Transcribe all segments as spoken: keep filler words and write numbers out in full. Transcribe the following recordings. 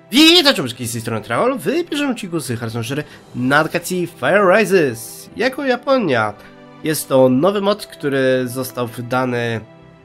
Witajcie wszystkich z tej strony Travel, wybierzemy ci głosy Hardsonshire Nadkacji Fire Rises jako Japonia. Jest to nowy mod, który został wydany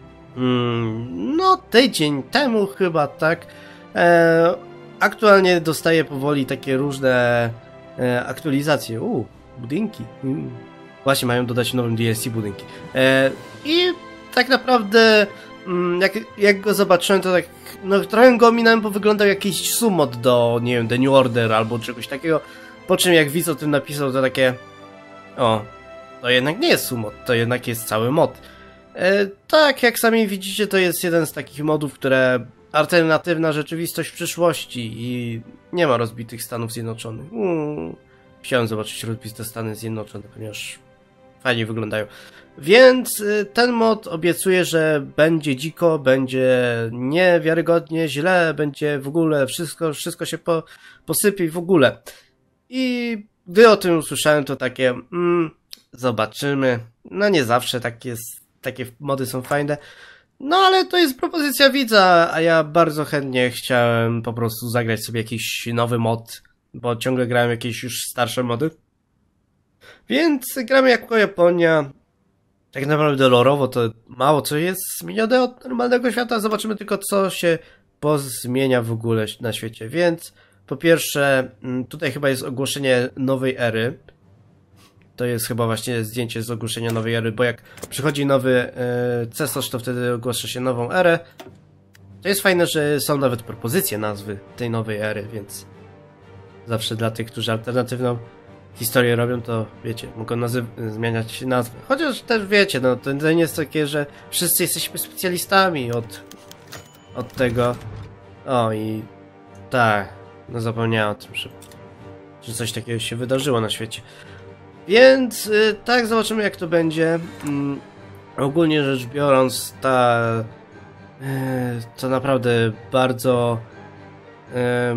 hmm, no tydzień temu chyba, tak. E, aktualnie dostaje powoli takie różne e, aktualizacje. U, budynki. Mm. Właśnie mają dodać w nowym D L C budynki. E, I tak naprawdę mm, jak, jak go zobaczyłem, to tak no trochę go ominąłem, bo wyglądał jakiś sumod do, nie wiem, The New Order albo czegoś takiego. Po czym jak widz o tym napisał, to takie o, to jednak nie jest sumod, to jednak jest cały mod. E, tak, jak sami widzicie, to jest jeden z takich modów, które alternatywna rzeczywistość w przyszłości i nie ma rozbitych Stanów Zjednoczonych. Mm, chciałem zobaczyć rozbite Stany Zjednoczone, ponieważ fajnie wyglądają. Więc ten mod obiecuje, że będzie dziko, będzie niewiarygodnie, źle, będzie w ogóle wszystko, wszystko się po, posypie w ogóle. I gdy o tym usłyszałem, to takie mm, zobaczymy. No nie zawsze tak jest, takie mody są fajne. No ale to jest propozycja widza, a ja bardzo chętnie chciałem po prostu zagrać sobie jakiś nowy mod, bo ciągle grałem jakieś już starsze mody. Więc gramy jako Japonia. Tak naprawdę lorowo to mało co jest zmienione od normalnego świata. Zobaczymy tylko, co się pozmienia w ogóle na świecie. Więc po pierwsze, tutaj chyba jest ogłoszenie nowej ery. To jest chyba właśnie zdjęcie z ogłoszenia nowej ery, bo jak przychodzi nowy yy, cesarzz, to wtedy ogłasza się nową erę. To jest fajne, że są nawet propozycje nazwy tej nowej ery, więc zawsze dla tych, którzy alternatywną historię robią, to wiecie, mogą nazy- zmieniać nazwy. Chociaż też wiecie, no to nie jest takie, że wszyscy jesteśmy specjalistami od, od tego. O i tak, no zapomniałem o tym, że, że coś takiego się wydarzyło na świecie. Więc y, tak, zobaczymy jak to będzie. Mm, ogólnie rzecz biorąc, ta y, to naprawdę bardzo y,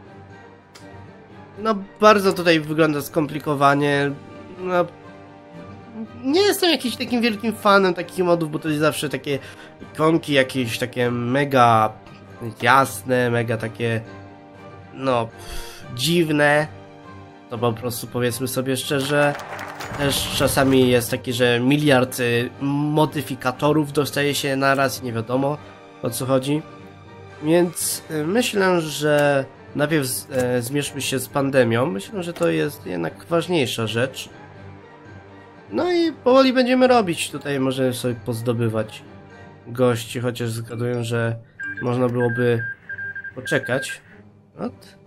no bardzo tutaj wygląda skomplikowanie. No, nie jestem jakimś takim wielkim fanem takich modów, bo to jest zawsze takie ikonki jakieś takie mega jasne, mega takie no dziwne. To po prostu powiedzmy sobie szczerze, też czasami jest takie, że miliard modyfikatorów dostaje się naraz i nie wiadomo o co chodzi. Więc myślę, że najpierw e, zmierzmy się z pandemią. Myślę, że to jest jednak ważniejsza rzecz. No i powoli będziemy robić. Tutaj możemy sobie pozdobywać gości, chociaż zgaduję, że można byłoby poczekać. Ot.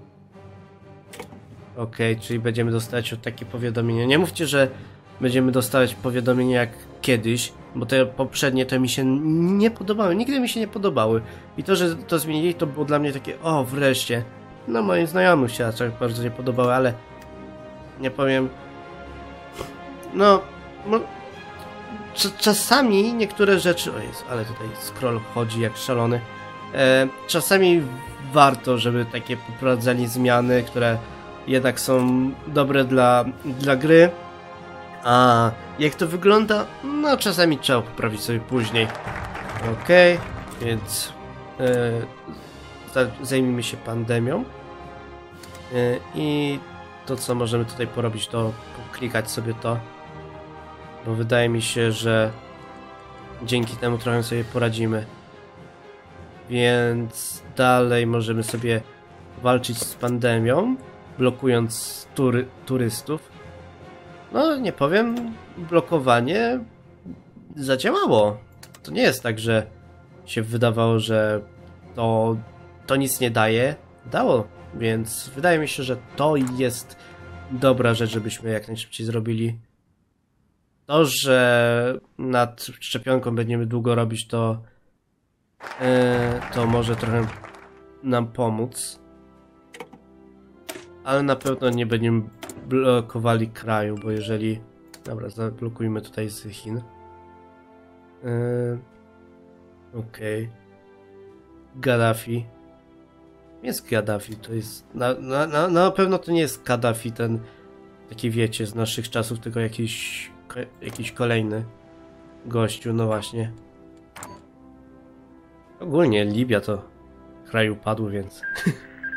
Okej, okay, czyli będziemy dostawać takie powiadomienia. Nie mówcie, że będziemy dostawać powiadomienia jak kiedyś, bo te poprzednie to mi się nie podobały. Nigdy mi się nie podobały. I to, że to zmienili, to było dla mnie takie o, wreszcie. No moim znajomym się tak bardzo nie podobały, ale nie powiem. No, no czasami niektóre rzeczy. O Jezu, ale tutaj scroll chodzi jak szalony. E, czasami warto, żeby takie poprowadzali zmiany, które jednak są dobre dla, dla gry. A jak to wygląda? No czasami trzeba poprawić sobie później. Okej, okay, więc yy, zajmijmy się pandemią. Yy, I to co możemy tutaj porobić, to klikać sobie to. Bo wydaje mi się, że dzięki temu trochę sobie poradzimy. Więc dalej możemy sobie walczyć z pandemią, blokując tury, turystów. No, nie powiem, blokowanie zadziałało. To nie jest tak, że się wydawało, że to, to nic nie daje. Dało, więc wydaje mi się, że to jest dobra rzecz, żebyśmy jak najszybciej zrobili. To, że nad szczepionką będziemy długo robić, to yy, to może trochę nam pomóc. Ale na pewno nie będziemy blokowali kraju, bo jeżeli... Dobra, zablokujmy tutaj z Chin. Yy... Okej. Okay. Gaddafi. Jest Gaddafi, to jest... Na, na, na, na pewno to nie jest Gaddafi, ten... Taki wiecie, z naszych czasów, tylko jakiś... Jakiś kolejny gościu, no właśnie. Ogólnie Libia to kraj upadły, więc...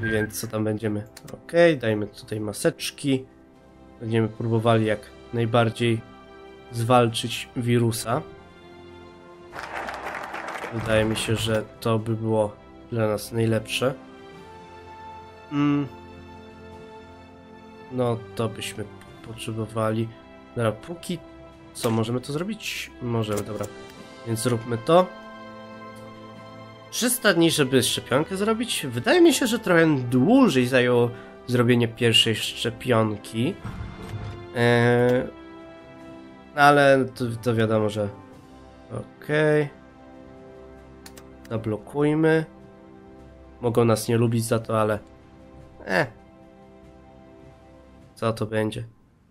Więc co tam będziemy? Okej, dajmy tutaj maseczki. Będziemy próbowali jak najbardziej zwalczyć wirusa. Wydaje mi się, że to by było dla nas najlepsze. Mm. No, to byśmy potrzebowali. Dobra, póki co, możemy to zrobić? Możemy, dobra. Więc zróbmy to. trzysta dni, żeby szczepionkę zrobić? Wydaje mi się, że trochę dłużej zajęło zrobienie pierwszej szczepionki. Eee, ale to, to wiadomo, że... Okej. Okay. Zablokujmy. Mogą nas nie lubić za to, ale... Eh. Co to będzie?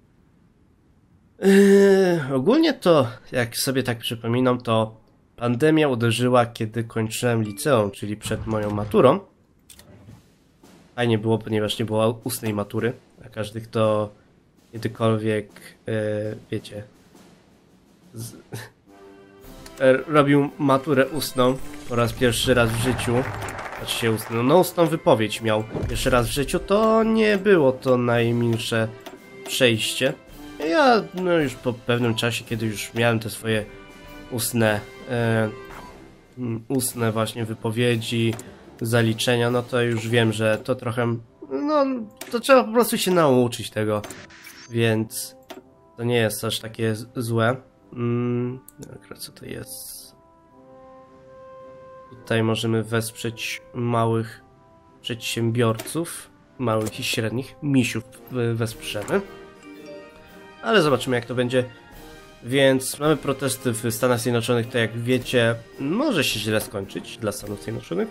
Yy, ogólnie to, jak sobie tak przypominam, to pandemia uderzyła, kiedy kończyłem liceum, czyli przed moją maturą. Fajnie było, ponieważ nie było ustnej matury, a każdy, kto kiedykolwiek, yy, wiecie, z, robił maturę ustną po raz pierwszy raz w życiu, znaczy się ustną, no ustną wypowiedź miał pierwszy raz w życiu, to nie było to najmilsze przejście. Ja no już po pewnym czasie, kiedy już miałem te swoje ustne, e, ustne właśnie wypowiedzi, zaliczenia, no to już wiem, że to trochę, no to trzeba po prostu się nauczyć tego, więc to nie jest aż takie złe. Mm, dobra, co to jest? Tutaj możemy wesprzeć małych przedsiębiorców, małych i średnich, misiów wesprzemy. Ale zobaczymy, jak to będzie. Więc mamy protesty w Stanach Zjednoczonych, to jak wiecie, może się źle skończyć dla Stanów Zjednoczonych.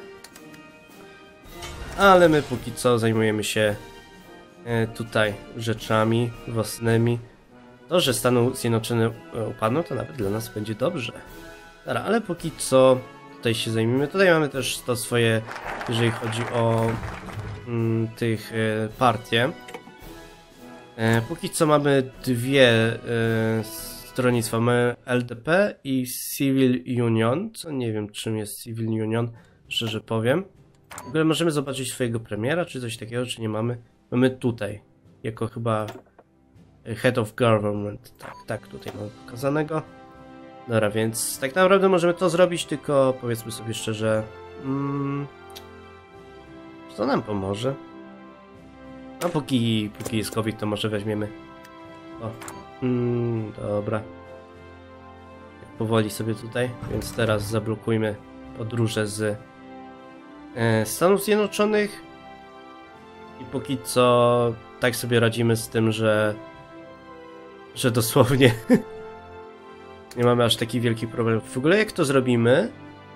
Ale my póki co zajmujemy się tutaj rzeczami własnymi. To, że Stany Zjednoczone upadną, to nawet dla nas będzie dobrze. Dobra, ale póki co tutaj się zajmiemy. Tutaj mamy też to swoje, jeżeli chodzi o mm, tych e, partie. E, póki co mamy dwie e, stronnictwa. Mamy L D P i Civil Union. Co nie wiem, czym jest Civil Union, szczerze powiem. W ogóle możemy zobaczyć swojego premiera, czy coś takiego, czy nie mamy. Mamy tutaj, jako chyba Head of Government. Tak, tak, tutaj mamy pokazanego. Dobra, więc tak naprawdę możemy to zrobić, tylko powiedzmy sobie szczerze, mm, co nam pomoże? A póki, póki jest COVID, to może weźmiemy. O, mm, dobra. Powoli sobie tutaj, więc teraz zablokujmy podróże z e, Stanów Zjednoczonych. I póki co tak sobie radzimy z tym, że że dosłownie nie mamy aż taki wielki problem. W ogóle jak to zrobimy,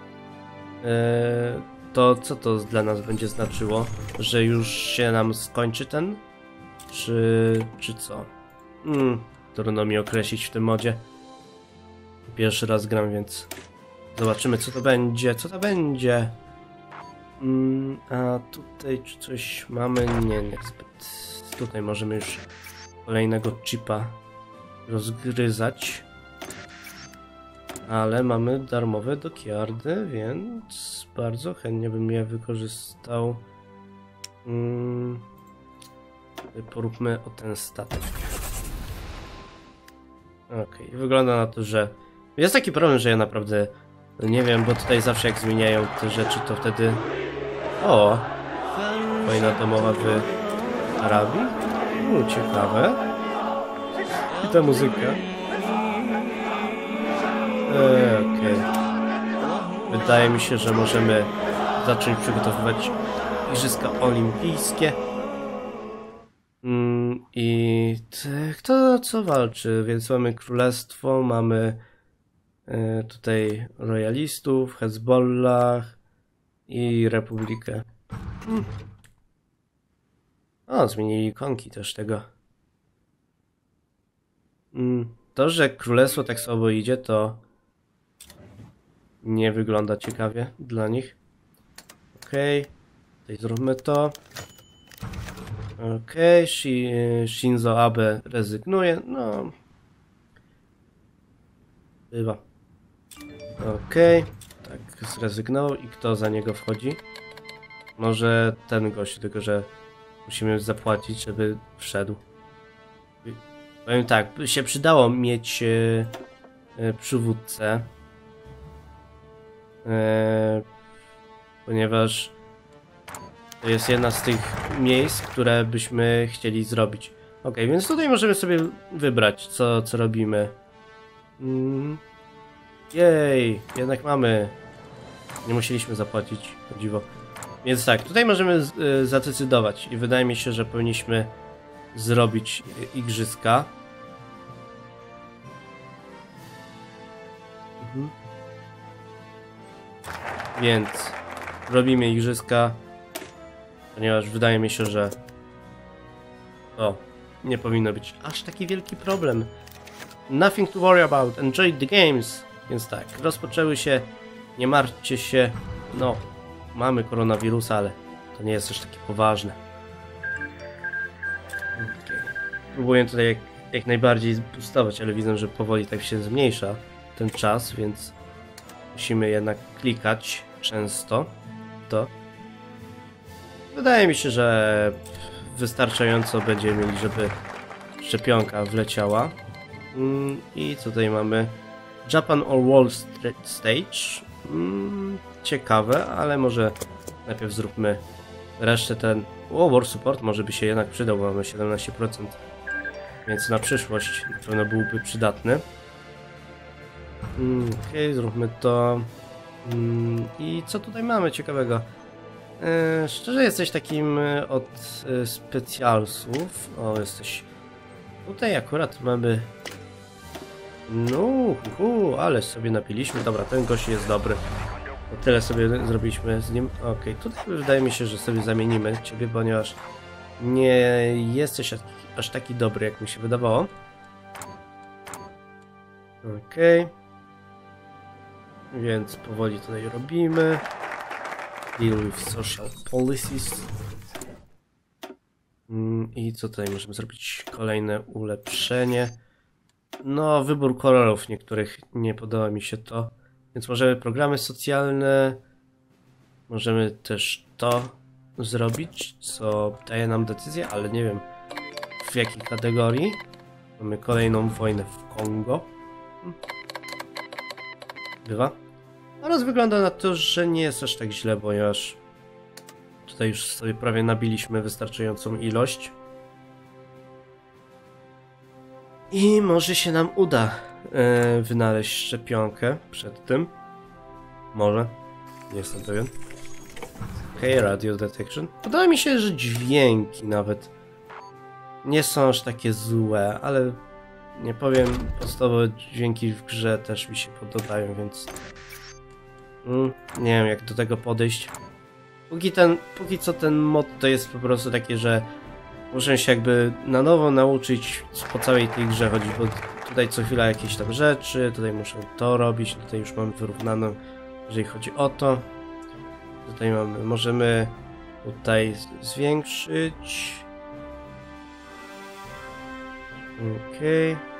to co to dla nas będzie znaczyło? Że już się nam skończy ten? Czy, czy co? Hmm, trudno mi określić w tym modzie. Pierwszy raz gram, więc zobaczymy, co to będzie. Co to będzie? Hmm, a tutaj czy coś mamy? Nie, nie zbyt. Tutaj możemy już kolejnego chipa rozgryzać. Ale mamy darmowe dockyardy, więc bardzo chętnie bym je wykorzystał. Hmm. Poróbmy o ten statek. Okej, okay. Wygląda na to, że jest taki problem, że ja naprawdę nie wiem, bo tutaj zawsze jak zmieniają te rzeczy, to wtedy... O! Wojna domowa w Arabii? U, ciekawe. I ta muzyka. Eee, okej. Okay. Wydaje mi się, że możemy zacząć przygotowywać Igrzyska Olimpijskie. Mm, I kto co walczy? Więc mamy królestwo, mamy e, tutaj royalistów, Hezbollah i Republikę. Hmm. O, zmienili ikonki też tego. Mm, to, że królestwo tak słabo idzie, to nie wygląda ciekawie dla nich. Okej, okay. Tutaj zróbmy to. Okej, okay. Shinzo Abe rezygnuje. No. Bywa. Okej, okay. Tak zrezygnował. I kto za niego wchodzi? Może ten gość, tylko że musimy zapłacić, żeby wszedł. Powiem tak, by się przydało mieć e, e, przywódcę. E, ponieważ to jest jedna z tych miejsc, które byśmy chcieli zrobić. Ok, więc tutaj możemy sobie wybrać, co, co robimy. Mm. Jej, jednak mamy. Nie musieliśmy zapłacić, o dziwo. Więc tak, tutaj możemy z, y, zadecydować i wydaje mi się, że powinniśmy zrobić y, igrzyska. Mhm. Więc robimy igrzyska, ponieważ wydaje mi się, że to nie powinno być aż taki wielki problem. Nothing to worry about, enjoy the games. Więc tak, rozpoczęły się, nie martwcie się, no, mamy koronawirusa, ale to nie jest też takie poważne. Okay. Próbuję tutaj jak, jak najbardziej boostować, ale widzę, że powoli tak się zmniejsza ten czas, więc musimy jednak klikać często to. Wydaje mi się, że wystarczająco będziemy mieli, żeby szczepionka wleciała. Mm, I tutaj mamy Japan or World Stage. Mm, ciekawe, ale może najpierw zróbmy resztę ten... O, War Support może by się jednak przydał, bo mamy siedemnaście procent. Więc na przyszłość na pewno byłby przydatny. Mm, Okej, okay, zróbmy to. Mm, I co tutaj mamy ciekawego? Yy, szczerze jesteś takim od yy, specjalsów. O, jesteś... Tutaj akurat mamy... No, hu, ale sobie napiliśmy. Dobra, ten gość jest dobry. O tyle sobie zrobiliśmy z nim. Okej, okay, tutaj wydaje mi się, że sobie zamienimy ciebie, ponieważ nie jesteś aż taki dobry, jak mi się wydawało. Okej. Okay. Więc powoli tutaj robimy. Deal with social policies. I co tutaj możemy zrobić? Kolejne ulepszenie. No, wybór kolorów niektórych nie podoba mi się to. Więc możemy programy socjalne. Możemy też to zrobić, co daje nam decyzję, ale nie wiem w jakiej kategorii. Mamy kolejną wojnę w Kongo. Bywa. Oraz wygląda na to, że nie jest aż tak źle, ponieważ tutaj już sobie prawie nabiliśmy wystarczającą ilość. I może się nam uda e, wynaleźć szczepionkę przed tym. Może. Nie jestem pewien. Okej, okay, radio detection. Podoba mi się, że dźwięki nawet nie są aż takie złe, ale nie powiem, podstawowe dźwięki w grze też mi się podobają, więc mm, nie wiem jak do tego podejść. Póki, ten, póki co ten mod to jest po prostu takie, że muszę się jakby na nowo nauczyć, co po całej tej grze chodzi, bo tutaj co chwila jakieś tam rzeczy, tutaj muszę to robić, tutaj już mam wyrównaną, jeżeli chodzi o to. Tutaj mamy, możemy tutaj zwiększyć. Okej. Okay.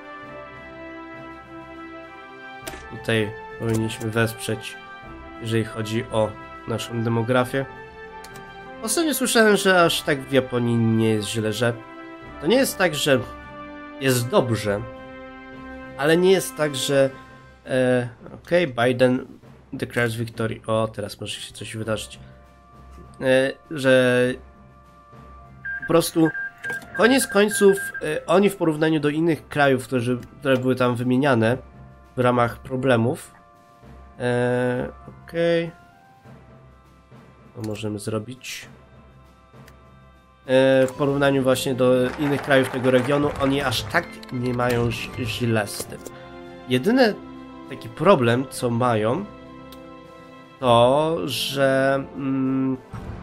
Tutaj powinniśmy wesprzeć, jeżeli chodzi o naszą demografię. Ostatnio słyszałem, że aż tak w Japonii nie jest źle, że to nie jest tak, że jest dobrze, ale nie jest tak, że e, okej, okay, Biden declares victory. O, teraz może się coś wydarzyć. E, że po prostu koniec końców e, oni w porównaniu do innych krajów, którzy, które były tam wymieniane w ramach problemów. E, okej. Okay. To możemy zrobić. E, w porównaniu właśnie do innych krajów tego regionu, oni aż tak nie mają źle z tym. Jedyny taki problem, co mają, to, że mm,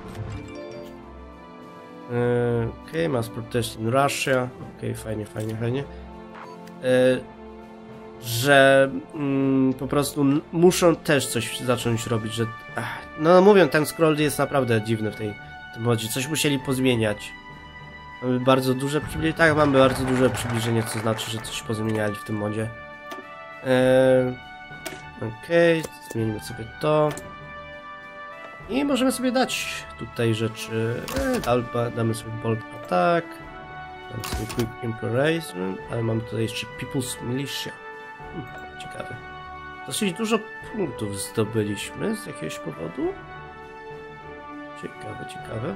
e, okej, okay, mass protest in Russia. Okej, okay, fajnie, fajnie, fajnie. E, że mm, po prostu muszą też coś zacząć robić, że ach, no mówię, ten scroll jest naprawdę dziwny w tej w tym modzie, coś musieli pozmieniać. Mamy bardzo duże przybliżenie, tak, mamy bardzo duże przybliżenie, co znaczy, że coś pozmieniali w tym modzie. Eee, Okej, okay, zmienimy sobie to. I możemy sobie dać tutaj rzeczy. E, damy sobie bold attack. Damy sobie quick imperation, ale mamy tutaj jeszcze People's Militia. Hmm, ciekawe. Dosyć dużo punktów zdobyliśmy z jakiegoś powodu. Ciekawe, ciekawe.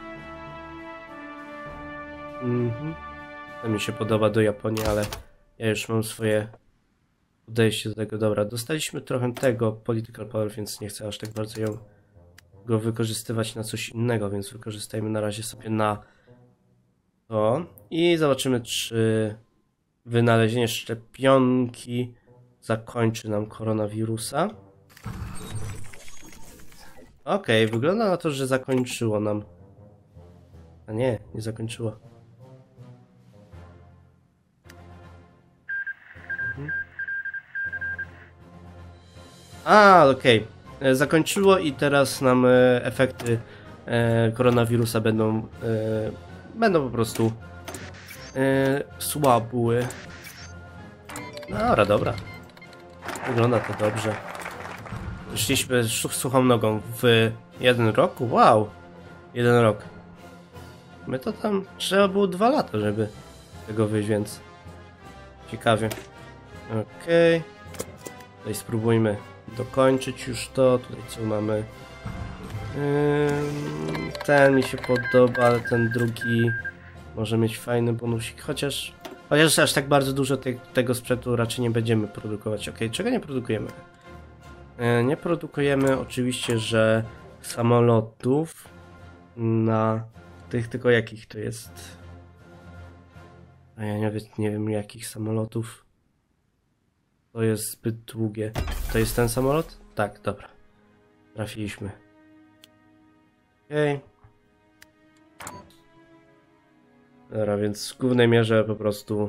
Mhm. To mi się podoba do Japonii, ale ja już mam swoje podejście do tego. Dobra, dostaliśmy trochę tego political power, więc nie chcę aż tak bardzo ją go wykorzystywać na coś innego, więc wykorzystajmy na razie sobie na to i zobaczymy, czy wynalezienie szczepionki zakończy nam koronawirusa. Okej, okay, wygląda na to, że zakończyło nam. A nie, nie zakończyło. Mhm. A, okej. Okay. Zakończyło i teraz nam efekty koronawirusa będą będą po prostu słabły. Dobra, dobra. Wygląda to dobrze. Wyszliśmy suchą nogą w jeden rok? Wow! Jeden rok. My to tam trzeba było dwa lata, żeby tego wyjść, więc ciekawie. Okej. Okay. Tutaj spróbujmy dokończyć już to. Tutaj co mamy? Ten mi się podoba, ale ten drugi może mieć fajny bonusik, chociaż chociaż aż tak bardzo dużo te, tego sprzętu raczej nie będziemy produkować. Ok, czego nie produkujemy? Nie produkujemy oczywiście, że samolotów na tych, tylko jakich to jest? A ja nie wiem, nie wiem jakich samolotów. To jest zbyt długie. To jest ten samolot? Tak, dobra. Trafiliśmy. Okej. Okay. Dobra, więc w głównej mierze po prostu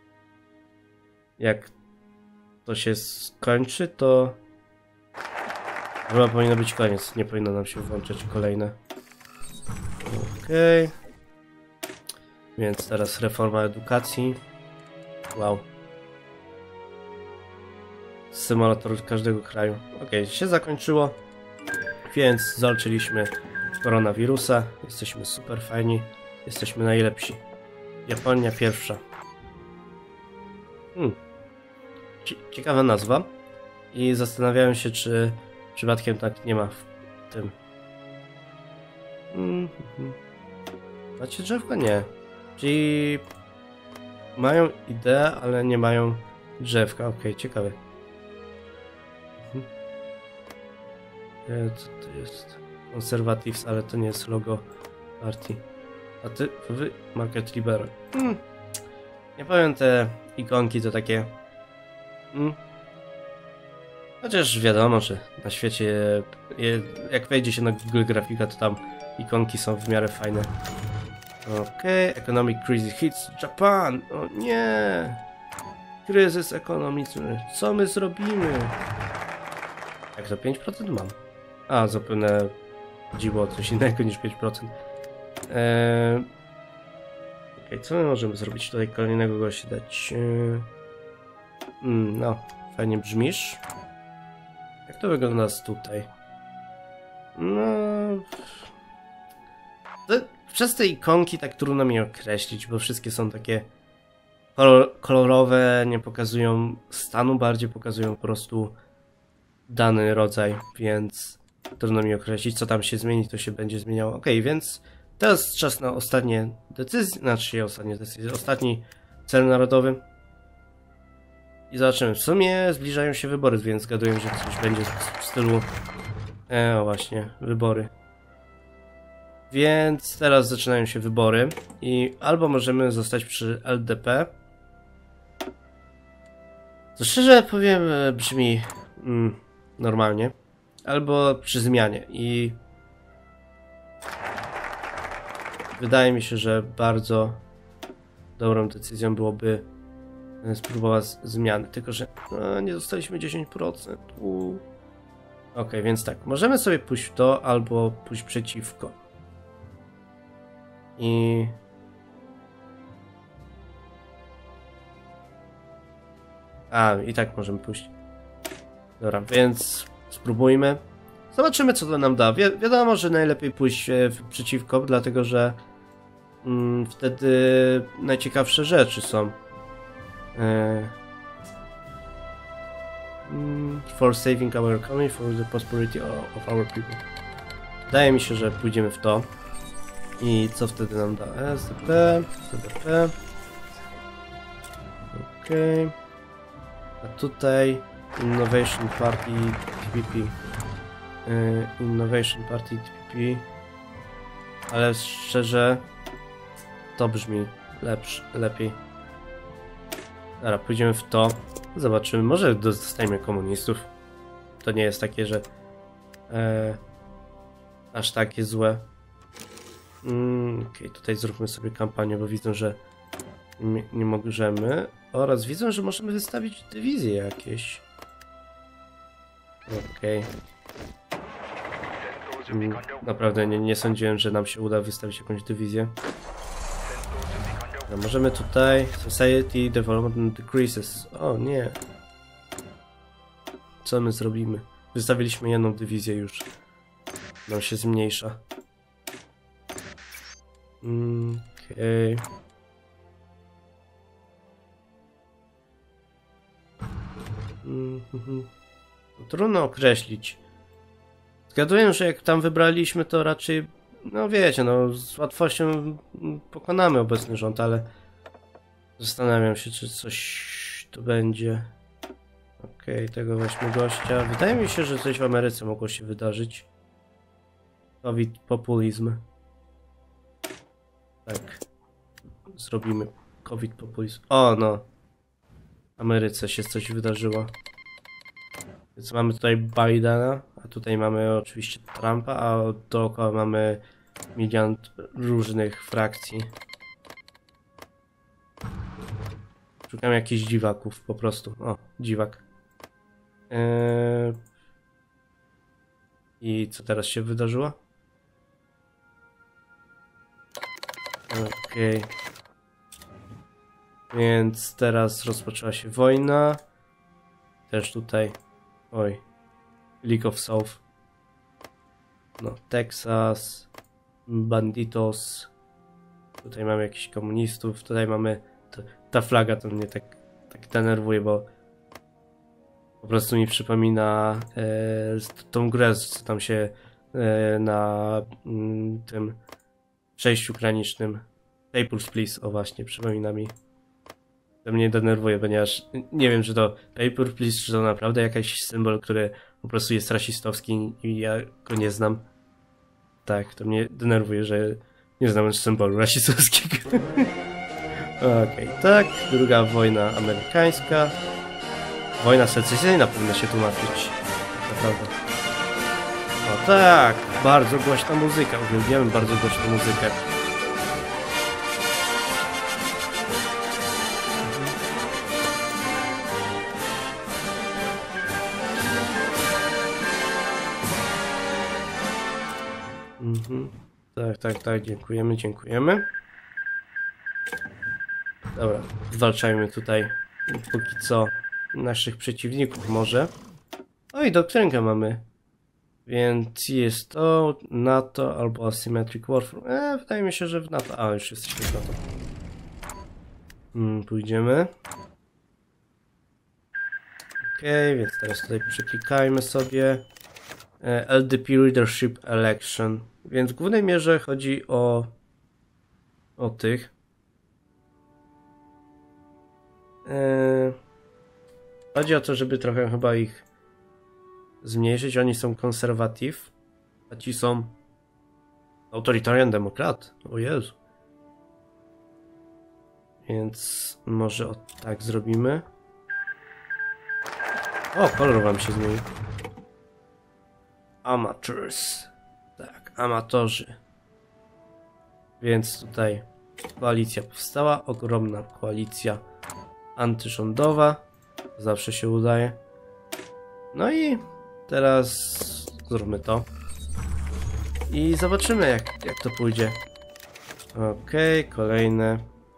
jak to się skończy, to chyba powinno być koniec. Nie powinno nam się włączać kolejne. Okej. Okay. Więc teraz reforma edukacji. Wow. Symulator każdego kraju. Okej, okay, się zakończyło. Więc zalczyliśmy koronawirusa. Jesteśmy super fajni. Jesteśmy najlepsi. Japonia pierwsza. Hmm. Ciekawa nazwa. I zastanawiałem się, czy przypadkiem tak nie ma w tym. Hmm. Macie drzewko? Nie. Czyli mają ideę, ale nie mają drzewka. Okej, okay, ciekawe. Co to jest? Conservatives, ale to nie jest logo partii. A ty, wy, Market Liberal. Hmm. Nie powiem, te ikonki to takie... Hmm. Chociaż wiadomo, że na świecie, je, jak wejdzie się na Google Grafika, to tam ikonki są w miarę fajne. Okej, okay. Economic crisis hits Japan. O nie! Kryzys ekonomiczny. Co my zrobimy? Jak to pięć procent mam? A, zapewne dziwo coś innego niż pięć procent. Eee... Okej, okay, co my możemy zrobić? Tutaj kolejnego gościa dać. Eee... Mm, no, fajnie brzmisz. Jak to wygląda z tutaj? No... To, przez te ikonki tak trudno mi określić, bo wszystkie są takie kolor kolorowe, nie pokazują stanu, bardziej pokazują po prostu dany rodzaj, więc trudno mi określić, co tam się zmieni, to się będzie zmieniało. Ok, więc teraz czas na ostatnie decyzje, znaczy ostatnie decyzje, ostatni cel narodowy. I zobaczymy. W sumie zbliżają się wybory, więc zgaduję, że coś będzie w stylu... E, o właśnie, wybory. Więc teraz zaczynają się wybory i albo możemy zostać przy L D P. To szczerze powiem, brzmi mm, normalnie. Albo przy zmianie i wydaje mi się, że bardzo dobrą decyzją byłoby spróbować zmiany, tylko że no, nie dostaliśmy dziesięć procent. Ok, więc tak, możemy sobie pójść w to albo pójść przeciwko. I a, i tak możemy pójść. Dobra, więc spróbujmy. Zobaczymy, co to nam da. Wi wiadomo, że najlepiej pójść przeciwko, dlatego że mm, wtedy najciekawsze rzeczy są. E mm, for saving our economy, for the prosperity of our people. Wydaje mi się, że pójdziemy w to. I co wtedy nam da? S D P, S D P. Okej. Okay. A tutaj Innovation Party T P P. Yy, Innovation Party T P P. Ale szczerze to brzmi lepszy, lepiej. Dobra, pójdziemy w to. Zobaczymy, może dostajemy komunistów. To nie jest takie, że e, aż takie złe. Mm, Okej, okay, tutaj zróbmy sobie kampanię, bo widzę, że nie, nie możemy. Oraz widzę, że możemy wystawić dywizje jakieś. Okej. Okay. Mm, naprawdę nie, nie sądziłem, że nam się uda wystawić jakąś dywizję. No, możemy tutaj... Society Development Decreases. O nie. Co my zrobimy? Wystawiliśmy jedną dywizję już. Nam się zmniejsza. Mm, Okej. Okay. Mm -hmm. No, trudno określić. Zgaduję, że jak tam wybraliśmy, to raczej, no wiecie, no z łatwością pokonamy obecny rząd, ale zastanawiam się, czy coś tu będzie. Okej, okay, tego weźmy gościa. Wydaje mi się, że coś w Ameryce mogło się wydarzyć. COVID populizm. Tak. Zrobimy COVID populizm. O no. W Ameryce się coś wydarzyło. Więc mamy tutaj Bidena, a tutaj mamy oczywiście Trumpa, a dookoła mamy milion różnych frakcji. Szukam jakichś dziwaków po prostu. O, dziwak. Eee... I co teraz się wydarzyło? Okej. Okay. Więc teraz rozpoczęła się wojna. Też tutaj. Oj. League of South. No, Texas. Banditos. Tutaj mamy jakichś komunistów. Tutaj mamy... To, ta flaga to mnie tak, tak denerwuje, bo po prostu mi przypomina e, tą grę, co tam się e, na m, tym przejściu granicznym. Papers, Please. O właśnie, przypomina mi. To mnie denerwuje, ponieważ nie wiem, czy to Paper Please, czy to naprawdę jakiś symbol, który po prostu jest rasistowski i ja go nie znam. Tak, to mnie denerwuje, że nie znam symbolu rasistowskiego. Okej, okay, tak. Druga wojna amerykańska. Wojna secesyjna powinna się tłumaczyć. Naprawdę. O tak, bardzo głośna muzyka. Uwielbiamy bardzo głośną muzykę. Mhm. Tak, tak, tak, dziękujemy, dziękujemy. Dobra, zwalczajmy tutaj póki co naszych przeciwników może. O i doktrynkę mamy. Więc jest to NATO albo Asymmetric Warfare. E, wydaje mi się, że w NATO. A, już jesteśmy w NATO. Hmm, pójdziemy. Okej, okay, więc teraz tutaj przeklikajmy sobie. L D P Leadership Election. Więc w głównej mierze chodzi o o tych. Eee, chodzi o to, żeby trochę chyba ich zmniejszyć. Oni są konserwatyw, a ci są autoritarian demokrat. O Jezu. Więc może o tak zrobimy. O, kolor wam się zmienił. Amateurs. Tak, amatorzy. Więc tutaj koalicja powstała. Ogromna koalicja antyrządowa. Zawsze się udaje. No i teraz zróbmy to. I zobaczymy jak, jak to pójdzie. Okej, okay, kolejne.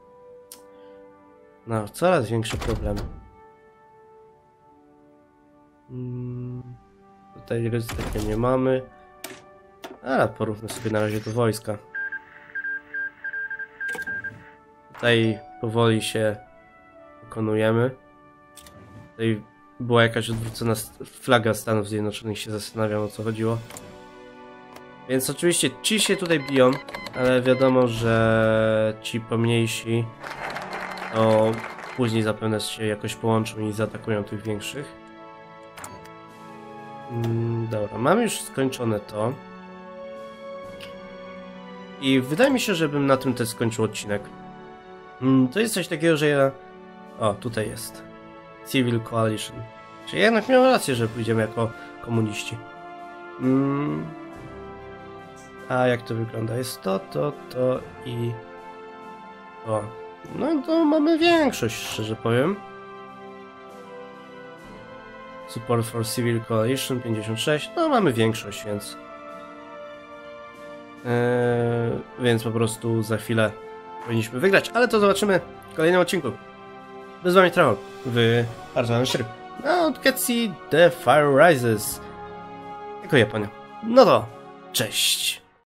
No, coraz większe problemy. Hmm, Tutaj ryzyka nie mamy. Ale porównmy sobie na razie do wojska. Tutaj powoli się pokonujemy. Tutaj była jakaś odwrócona flaga Stanów Zjednoczonych, się zastanawiam, o co chodziło. Więc oczywiście ci się tutaj biją, ale wiadomo, że ci pomniejsi to później zapewne się jakoś połączą i zaatakują tych większych. Mm, dobra, mamy już skończone to. I wydaje mi się, żebym na tym też skończył odcinek. Mm, to jest coś takiego, że ja... O, tutaj jest. Civil Coalition. Czyli jednak miałem rację, że pójdziemy jako komuniści. Mm. A jak to wygląda? Jest to, to, to i... O. No to mamy większość, szczerze powiem. Support for Civil Coalition pięćdziesiąt sześć. No mamy większość, więc... Eee, więc po prostu za chwilę powinniśmy wygrać, ale to zobaczymy w kolejnym odcinku. Bez wami Travel w Arzanem cztery. No, od Ketsi The Fire Rises. Jako Japonia. No to, cześć!